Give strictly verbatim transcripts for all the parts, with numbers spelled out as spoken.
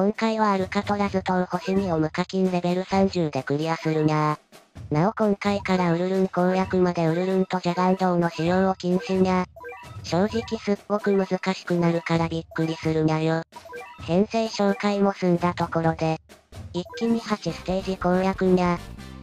今回はアルカトラズ島星にを無課金レベルさんじゅうでクリアするにゃー。なお今回からウルルン攻略までウルルンとジャガンドウの使用を禁止にゃ。正直すっごく難しくなるからびっくりするにゃよ。編成紹介も済んだところで、一気にはちステージ攻略にゃ。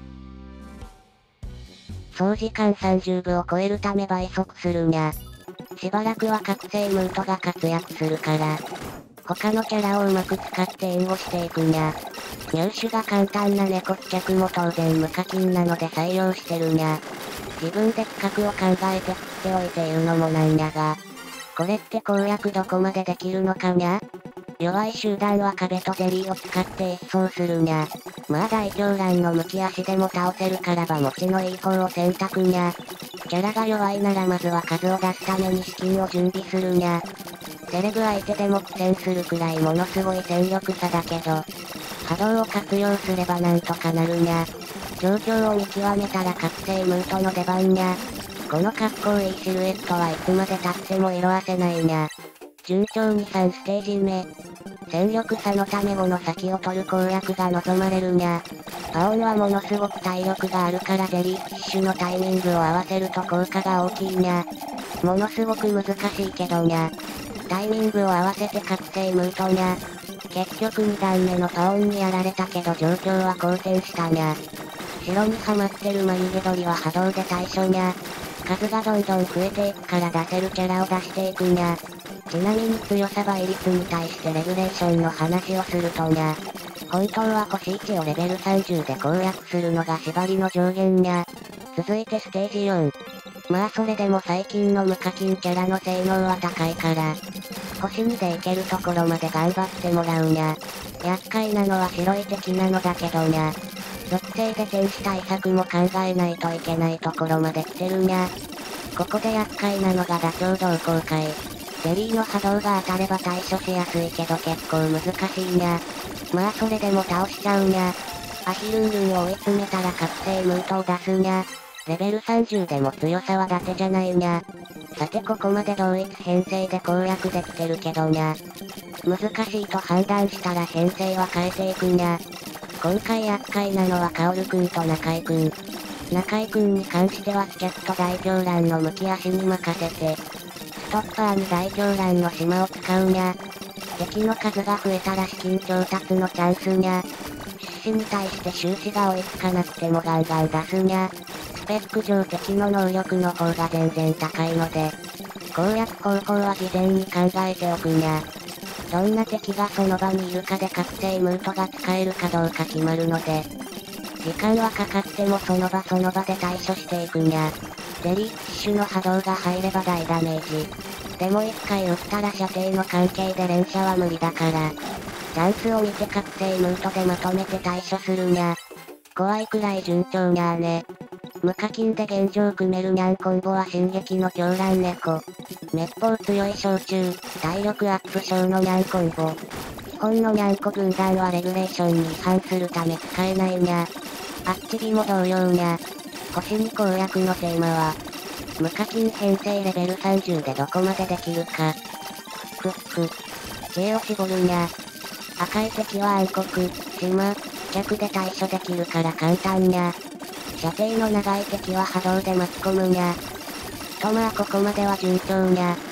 総時間さんじゅうぶを超えるため倍速するにゃ。しばらくは覚醒ムートが活躍するから、他のキャラをうまく使って援護していくにゃ。入手が簡単な猫付着も当然無課金なので採用してるにゃ。自分で企画を考えて振っておいて言うのもなんやが、これって攻略どこまでできるのかにゃ。弱い集団は壁とゼリーを使って一掃するにゃ。まあ大狂乱のむき足でも倒せるからば持ちのいい方を選択にゃ。キャラが弱いならまずは数を出すために資金を準備するにゃ。セレブ相手でも苦戦するくらいものすごい戦力差だけど、波動を活用すればなんとかなるにゃ。状況を見極めたら覚醒ムートの出番にゃ。このかっこいいシルエットはいつまで経っても色あせないにゃ。順調にさんステージ目。戦力差のため5の先を取る攻略が望まれるにゃ。パオンはものすごく体力があるからゼリーフィッシュのタイミングを合わせると効果が大きいにゃ。ものすごく難しいけどにゃ。タイミングを合わせて覚醒ムートにゃ。結局にだんめのパオンにやられたけど状況は好転したにゃ。城にはまってる眉毛鳥は波動で対処にゃ。数がどんどん増えていくから出せるキャラを出していくにゃ。ちなみに強さ倍率に対してレギュレーションの話をするとにゃ。本当は星いちをレベルさんじゅうで攻略するのが縛りの上限にゃ。続いてステージよん。まあそれでも最近の無課金キャラの性能は高いから、星にでいけるところまで頑張ってもらうにゃ。厄介なのは白い敵なのだけどにゃ。属性で天使対策も考えないといけないところまで来てるにゃ。ここで厄介なのがダチョウ同好会。ゼリーの波動が当たれば対処しやすいけど結構難しいにゃ。まあそれでも倒しちゃうにゃ。アヒルンルンを追い詰めたら覚醒ムートを出すにゃ。レベルさんじゅうでも強さは伊達じゃないにゃ。さてここまで同一編成で攻略できてるけどにゃ。難しいと判断したら編成は変えていくにゃ。今回厄介なのはカオルくんと中井くん。中井くんに関してはスキャット大狂乱のむき足に任せて、ストッパーに大狂乱の島を使うにゃ。敵の数が増えたら資金調達のチャンスにゃ。出資に対して収支が追いつかなくてもガンガン出すにゃ。スペック上敵の能力の方が全然高いので、攻略方法は事前に考えておくにゃ。どんな敵がその場にいるかで覚醒ムートが使えるかどうか決まるので、時間はかかってもその場その場で対処していくにゃ。ゼリーフィッシュの波動が入れば大ダメージ。でも一回撃ったら射程の関係で連射は無理だから、チャンスを見て覚醒ムートでまとめて対処するにゃ。怖いくらい順調にゃーね。無課金で現状組めるニャンコンボは進撃の狂乱猫。滅法強い焼酎、体力アップ症のニャンコンボ。基本のニャンコ軍団はレギュレーションに違反するため使えないにゃ。あっちぎも同様にゃ。星に攻略のテーマは、無課金編成レベルさんじゅうでどこまでできるか。ふっふ。知恵を絞るにゃ。赤い敵は暗黒、島、客で対処できるから簡単にゃ。射程の長い敵は波動で巻き込むにゃ。とまあここまでは順調にゃ。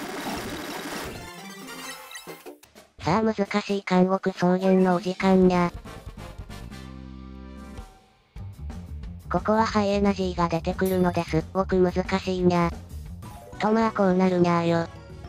さあ難しい監獄草原のお時間にゃ。ここはハイエナジーが出てくるのですっごく難しいにゃ。とまあこうなるにゃーよ。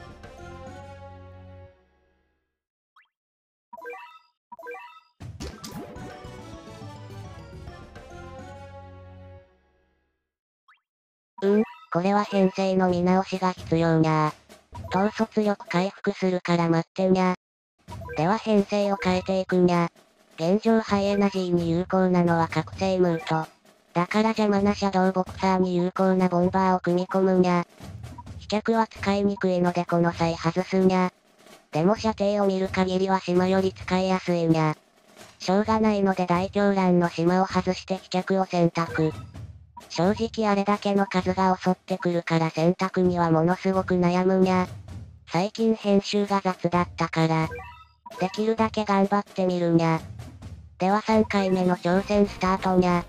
うん、これは編成の見直しが必要にゃー。統率力回復するから待ってにゃ。では編成を変えていくにゃ。現状ハイエナジーに有効なのは覚醒ムート。だから邪魔なシャドウボクサーに有効なボンバーを組み込むにゃ。飛脚は使いにくいのでこの際外すにゃ。でも射程を見る限りは島より使いやすいにゃ。しょうがないので大狂乱の島を外して飛脚を選択。正直あれだけの数が襲ってくるから選択にはものすごく悩むにゃ。最近編集が雑だったから。 できるだけ頑張ってみるにゃ。ではさんかいめの挑戦スタートにゃ。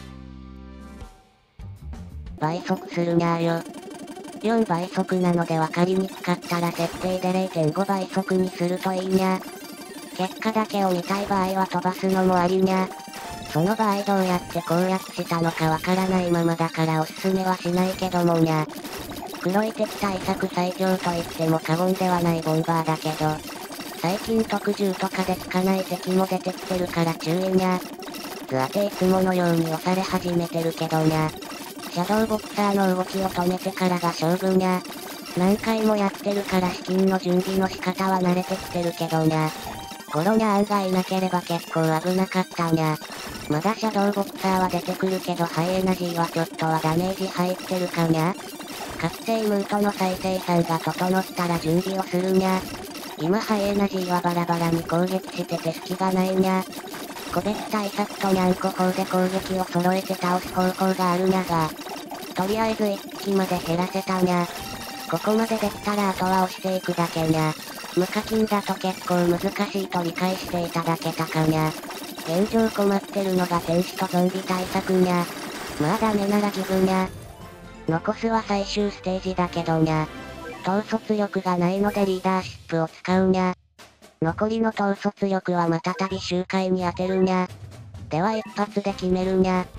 倍速するにゃーよ。よんばい速なので分かりにくかったら設定で れいてんご 倍速にするといいにゃ。結果だけを見たい場合は飛ばすのもありにゃ。その場合どうやって攻略したのかわからないままだからおすすめはしないけどもにゃ。黒い敵対策最強と言っても過言ではないボンバーだけど、最近特銃とかで効かない敵も出てきてるから注意にゃ。図当ていつものように押され始めてるけどにゃ。シャドウボクサーの動きを止めてからが勝負にゃ。何回もやってるから資金の準備の仕方は慣れてきてるけどにゃ。ゴロニャーンがいなければ結構危なかったにゃ。まだシャドウボクサーは出てくるけどハイエナジーはちょっとはダメージ入ってるかにゃ。覚醒ムートの再生産が整ったら準備をするにゃ。今ハイエナジーはバラバラに攻撃してて隙がないにゃ。個別対策とにゃんこ砲で攻撃を揃えて倒す方法があるにゃが、とりあえずいっぴきまで減らせたにゃ。ここまでできたらあとは押していくだけにゃ。無課金だと結構難しいと理解していただけたかにゃ。現状困ってるのが天使とゾンビ対策にゃ。まあダメならギブにゃ。残すは最終ステージだけどにゃ。統率力がないのでリーダーシップを使うにゃ。残りの統率力はまたたび周回に当てるにゃ。では一発で決めるにゃ。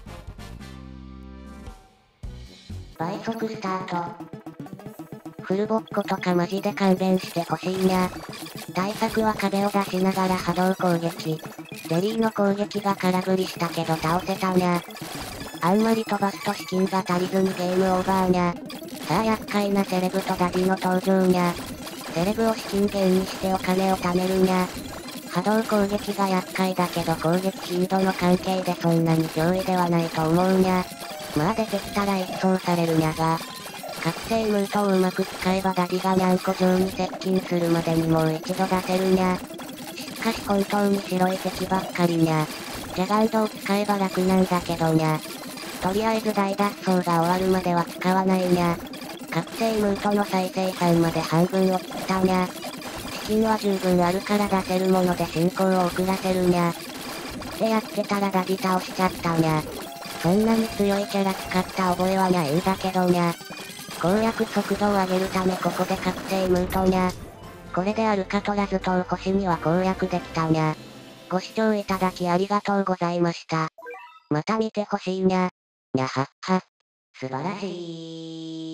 倍速スタート。フルボッコとかマジで勘弁してほしいにゃ。対策は壁を出しながら波動攻撃。ゼリーの攻撃が空振りしたけど倒せたにゃ。あんまり飛ばすと資金が足りずにゲームオーバーにゃ。さあ厄介なセレブとダディの登場にゃ。セレブを資金源にしてお金を貯めるにゃ。波動攻撃が厄介だけど攻撃頻度の関係でそんなに脅威ではないと思うにゃ。まあ出てきたら一掃されるにゃが。覚醒ムートをうまく使えばダディがにゃんこ城に接近するまでにもう一度出せるにゃ。しかし本当に白い敵ばっかりにゃ。ジャガンドを使えば楽なんだけどにゃ。とりあえず大脱走が終わるまでは使わないにゃ。覚醒ムートの再生産まで半分を切ったにゃ。資金は十分あるから出せるもので進行を遅らせるにゃ。ってやってたらダディ倒しちゃったにゃ。そんなに強いキャラ使った覚えはないんだけどにゃ。攻略速度を上げるためここで覚醒ムートにゃ。これでアルカトラズ島星には攻略できたにゃ。ご視聴いただきありがとうございました。また見てほしいにゃ。にゃはっは。素晴らしい。